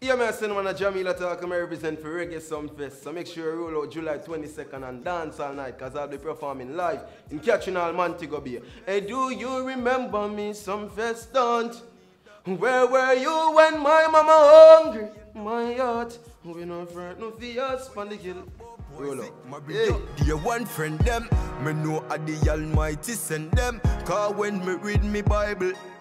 Yeah, man, I send man a Jamila talk, I represent for Reggae Sumfest. So make sure you roll out July 22nd and dance all night, because I'll be performing live in Catching All Montego Bay. Hey, do you remember me, Sumfest don't? Where were you when my mama hungry? My heart, we no friend, no fears, on the hill. Roll up. Hey. Dear one friend them, me know a the Almighty send them. Cause when me read me Bible,